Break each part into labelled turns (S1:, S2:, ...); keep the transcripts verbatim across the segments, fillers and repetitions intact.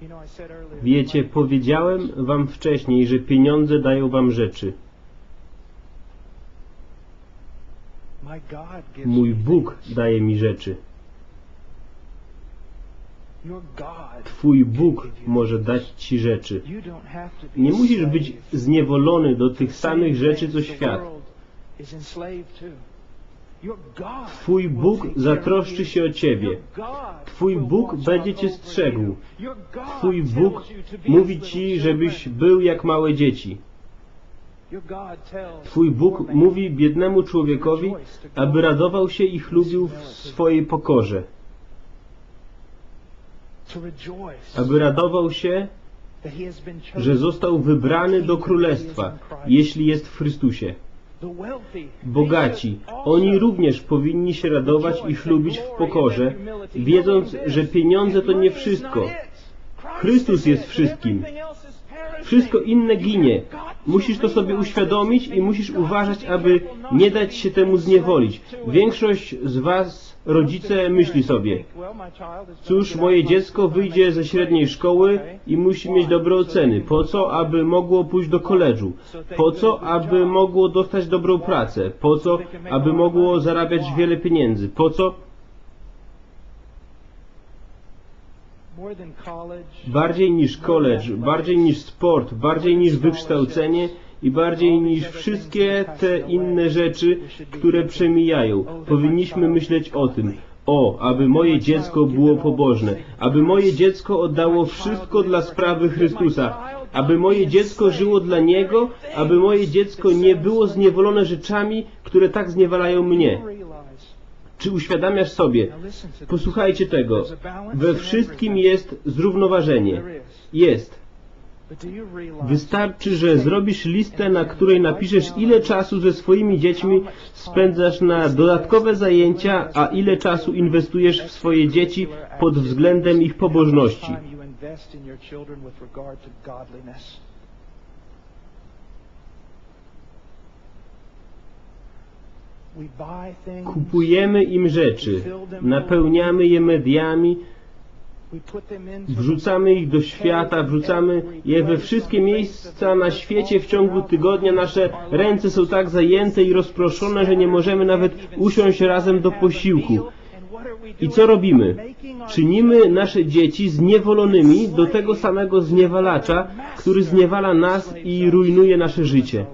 S1: Wiecie, powiedziałem wam wcześniej, że pieniądze dają wam rzeczy. Mój Bóg daje mi rzeczy. Twój Bóg może dać ci rzeczy. Nie musisz być zniewolony do tych samych rzeczy, co świat. Twój Bóg zatroszczy się o ciebie. Twój Bóg będzie cię strzegł. Twój Bóg mówi ci, żebyś był jak małe dzieci. Twój Bóg mówi biednemu człowiekowi, aby radował się i chlubił w swojej pokorze. Aby radował się, że został wybrany do królestwa, jeśli jest w Chrystusie. Bogaci, oni również powinni się radować i chlubić w pokorze, wiedząc, że pieniądze to nie wszystko. Chrystus jest wszystkim. Wszystko inne ginie. Musisz to sobie uświadomić i musisz uważać, aby nie dać się temu zniewolić. Większość z was, rodzice, myśli sobie: cóż, moje dziecko wyjdzie ze średniej szkoły i musi mieć dobre oceny. Po co? Aby mogło pójść do koledżu. Po co? Aby mogło dostać dobrą pracę. Po co? Aby mogło zarabiać wiele pieniędzy. Po co? Bardziej niż college, bardziej niż sport, bardziej niż wykształcenie i bardziej niż wszystkie te inne rzeczy, które przemijają. Powinniśmy myśleć o tym. O, aby moje dziecko było pobożne, aby moje dziecko oddało wszystko dla sprawy Chrystusa, aby moje dziecko żyło dla Niego, aby moje dziecko nie było zniewolone rzeczami, które tak zniewalają mnie. Czy uświadamiasz sobie? Posłuchajcie tego. We wszystkim jest zrównoważenie. Jest. Wystarczy, że zrobisz listę, na której napiszesz, ile czasu ze swoimi dziećmi spędzasz na dodatkowe zajęcia, a ile czasu inwestujesz w swoje dzieci pod względem ich pobożności. Kupujemy im rzeczy, napełniamy je mediami, wrzucamy ich do świata, wrzucamy je we wszystkie miejsca na świecie w ciągu tygodnia. Nasze ręce są tak zajęte i rozproszone, że nie możemy nawet usiąść razem do posiłku. I co robimy? Czynimy nasze dzieci zniewolonymi do tego samego zniewalacza, który zniewala nas i rujnuje nasze życie.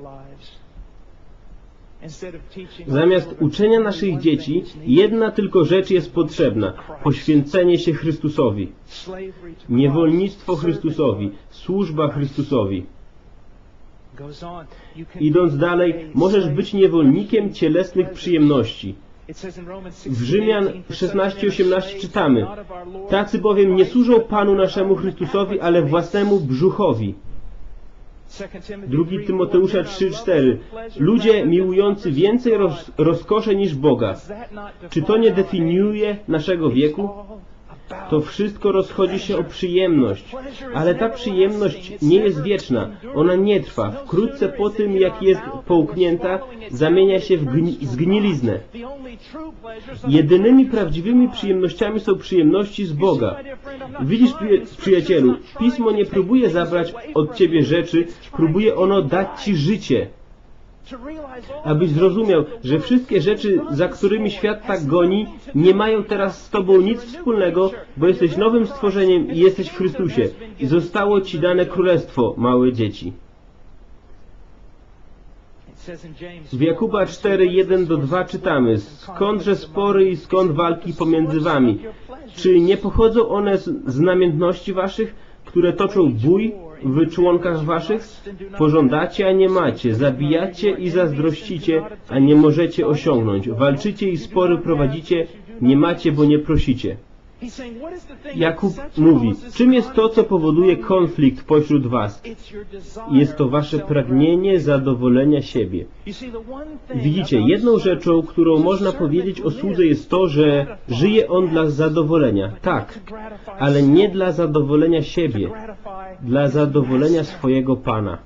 S1: Zamiast uczenia naszych dzieci, jedna tylko rzecz jest potrzebna. Poświęcenie się Chrystusowi. Niewolnictwo Chrystusowi. Służba Chrystusowi. Idąc dalej, możesz być niewolnikiem cielesnych przyjemności. W Rzymian szesnaście osiemnaście czytamy: tacy bowiem nie służą Panu naszemu Chrystusowi, ale własnemu brzuchowi. Drugi Tymoteusza trzy cztery. Ludzie miłujący więcej roz, rozkoszy niż Boga. Czy to nie definiuje naszego wieku? To wszystko rozchodzi się o przyjemność, ale ta przyjemność nie jest wieczna. Ona nie trwa. Wkrótce po tym, jak jest połknięta, zamienia się w gni zgniliznę. Jedynymi prawdziwymi przyjemnościami są przyjemności z Boga. Widzisz, przyjacielu, Pismo nie próbuje zabrać od ciebie rzeczy, próbuje ono dać ci życie. Abyś zrozumiał, że wszystkie rzeczy, za którymi świat tak goni, nie mają teraz z tobą nic wspólnego, bo jesteś nowym stworzeniem i jesteś w Chrystusie. I zostało ci dane królestwo, małe dzieci. W Jakuba cztery jeden do dwa czytamy: skądże spory i skąd walki pomiędzy wami? Czy nie pochodzą one z, z namiętności waszych, które toczą bój w członkach waszych? Pożądacie, a nie macie, zabijacie i zazdrościcie, a nie możecie osiągnąć. Walczycie i spory prowadzicie, nie macie, bo nie prosicie. Jakub mówi, czym jest to, co powoduje konflikt pośród was? Jest to wasze pragnienie zadowolenia siebie. Widzicie, jedną rzeczą, którą można powiedzieć o słudze, jest to, że żyje on dla zadowolenia. Tak, ale nie dla zadowolenia siebie, dla zadowolenia swojego Pana.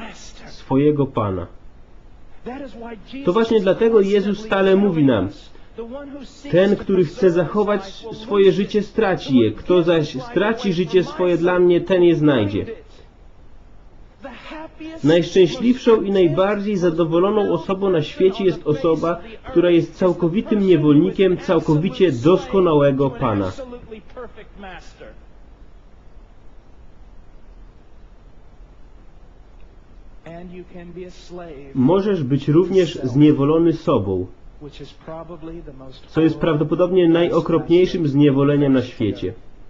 S1: Swojego Pana. To właśnie dlatego Jezus stale mówi nam, Ten, który chce zachować swoje życie, straci je. Kto zaś straci życie swoje dla mnie, ten je znajdzie. Najszczęśliwszą i najbardziej zadowoloną osobą na świecie jest osoba, która jest całkowitym niewolnikiem całkowicie doskonałego Pana. Możesz być również zniewolony sobą, co jest prawdopodobnie najokropniejszym zniewoleniem na świecie.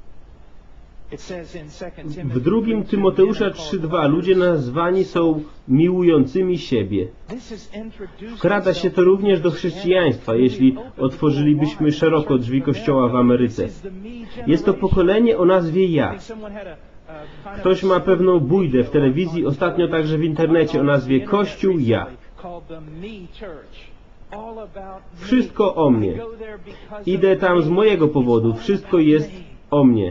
S1: W drugim Tymoteusza trzy dwa ludzie nazwani są miłującymi siebie. Wkrada się to również do chrześcijaństwa, jeśli otworzylibyśmy szeroko drzwi Kościoła w Ameryce. Jest to pokolenie o nazwie ja. Ktoś ma pewną bójdę w telewizji, ostatnio także w internecie o nazwie Kościół ja. Wszystko o mnie. Idę tam z mojego powodu. Wszystko jest o mnie.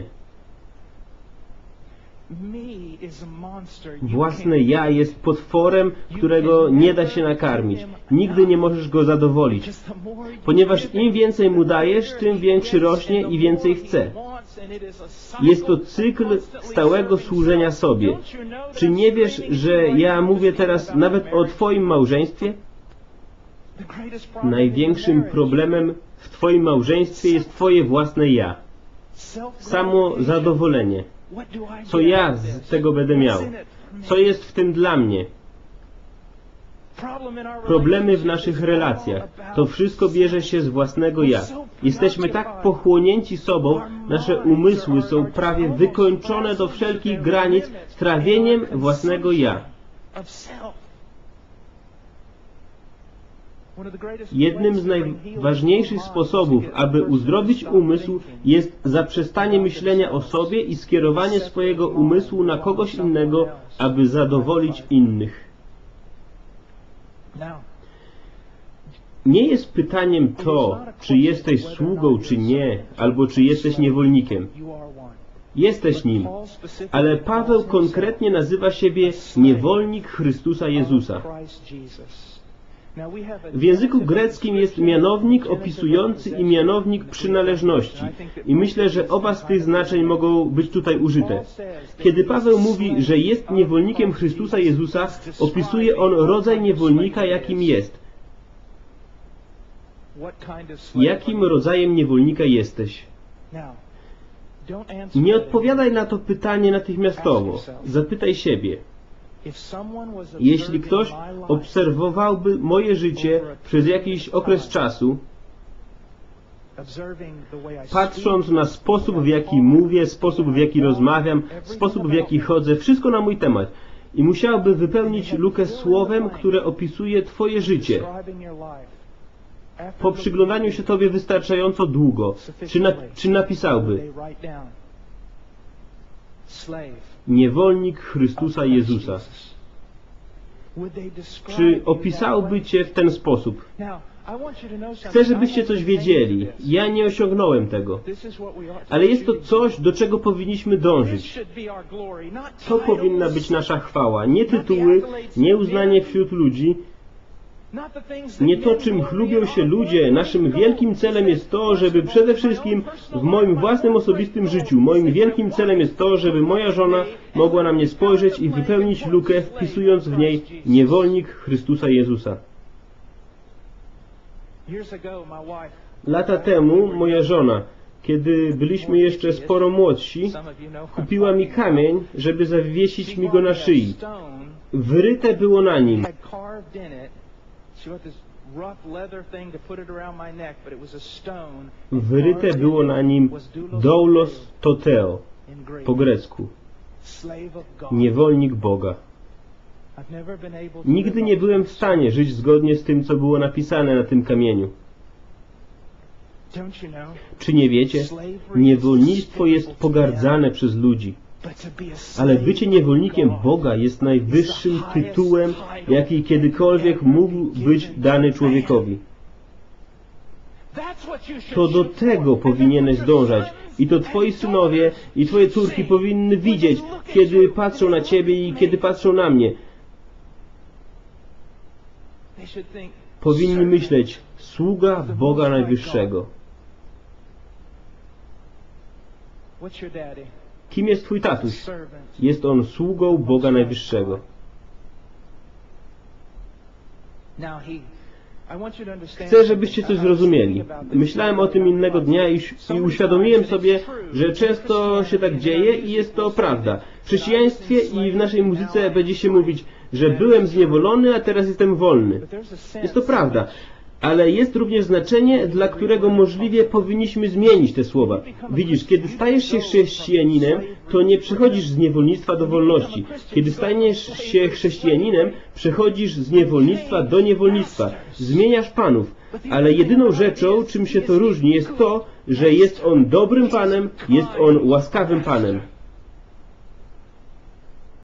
S1: Własne ja jest potworem, którego nie da się nakarmić. Nigdy nie możesz go zadowolić. Ponieważ im więcej mu dajesz, tym większy rośnie i więcej chce. Jest to cykl stałego służenia sobie. Czy nie wiesz, że ja mówię teraz nawet o Twoim małżeństwie? Największym problemem w Twoim małżeństwie jest Twoje własne ja. Samo zadowolenie. Co ja z tego będę miał? Co jest w tym dla mnie? Problemy w naszych relacjach. To wszystko bierze się z własnego ja. Jesteśmy tak pochłonięci sobą, nasze umysły są prawie wykończone do wszelkich granic trawieniem własnego ja. Jednym z najważniejszych sposobów, aby uzdrowić umysł, jest zaprzestanie myślenia o sobie i skierowanie swojego umysłu na kogoś innego, aby zadowolić innych. Nie jest pytaniem to, czy jesteś sługą, czy nie, albo czy jesteś niewolnikiem. Jesteś nim, ale Paweł konkretnie nazywa siebie niewolnik Chrystusa Jezusa. W języku greckim jest mianownik opisujący i mianownik przynależności. I myślę, że oba z tych znaczeń mogą być tutaj użyte. Kiedy Paweł mówi, że jest niewolnikiem Chrystusa Jezusa, opisuje on rodzaj niewolnika, jakim jest. Jakim rodzajem niewolnika jesteś? Nie odpowiadaj na to pytanie natychmiastowo. Zapytaj siebie. Jeśli ktoś obserwowałby moje życie przez jakiś okres czasu, patrząc na sposób, w jaki mówię, sposób, w jaki rozmawiam, sposób, w jaki chodzę, wszystko na mój temat, i musiałby wypełnić lukę słowem, które opisuje Twoje życie, po przyglądaniu się Tobie wystarczająco długo, czy, na, czy napisałby: niewolnik Chrystusa Jezusa? Czy opisałby Cię w ten sposób? Chcę, żebyście coś wiedzieli. Ja nie osiągnąłem tego. Ale jest to coś, do czego powinniśmy dążyć. To powinna być nasza chwała. Nie tytuły, nie uznanie wśród ludzi, nie to, czym chlubią się ludzie. Naszym wielkim celem jest to, żeby przede wszystkim w moim własnym osobistym życiu, moim wielkim celem jest to, żeby moja żona mogła na mnie spojrzeć i wypełnić lukę, wpisując w niej niewolnik Chrystusa Jezusa. Lata temu moja żona, kiedy byliśmy jeszcze sporo młodsi, kupiła mi kamień, żeby zawiesić mi go na szyi. Wyryte było na nim: Wyryte było na nim doulos toteo, po grecku, niewolnik Boga. Nigdy nie byłem w stanie żyć zgodnie z tym, co było napisane na tym kamieniu. Czy nie wiecie? Niewolnictwo jest pogardzane przez ludzi. Ale bycie niewolnikiem Boga jest najwyższym tytułem, jaki kiedykolwiek mógł być dany człowiekowi. To do tego powinieneś dążać. I to Twoi synowie i Twoje córki powinny widzieć, kiedy patrzą na Ciebie i kiedy patrzą na mnie. Powinni myśleć: sługa Boga Najwyższego. Kim jest twój tatuś? Jest on sługą Boga Najwyższego. Chcę, żebyście coś zrozumieli. Myślałem o tym innego dnia i, i uświadomiłem sobie, że często się tak dzieje i jest to prawda. W chrześcijaństwie i w naszej muzyce będzie się mówić, że byłem zniewolony, a teraz jestem wolny. Jest to prawda. Ale jest również znaczenie, dla którego możliwie powinniśmy zmienić te słowa. Widzisz, kiedy stajesz się chrześcijaninem, to nie przechodzisz z niewolnictwa do wolności. Kiedy stajesz się chrześcijaninem, przechodzisz z niewolnictwa do niewolnictwa. Zmieniasz panów. Ale jedyną rzeczą, czym się to różni, jest to, że jest on dobrym Panem, jest on łaskawym Panem.